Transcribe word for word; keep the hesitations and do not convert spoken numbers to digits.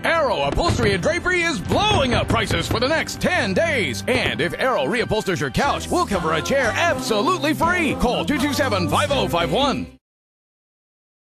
Arrow Upholstery and Drapery is blowing up prices for the next ten days. And if Arrow reupholsters your couch, we'll cover a chair absolutely free. Call two two seven, five oh five one.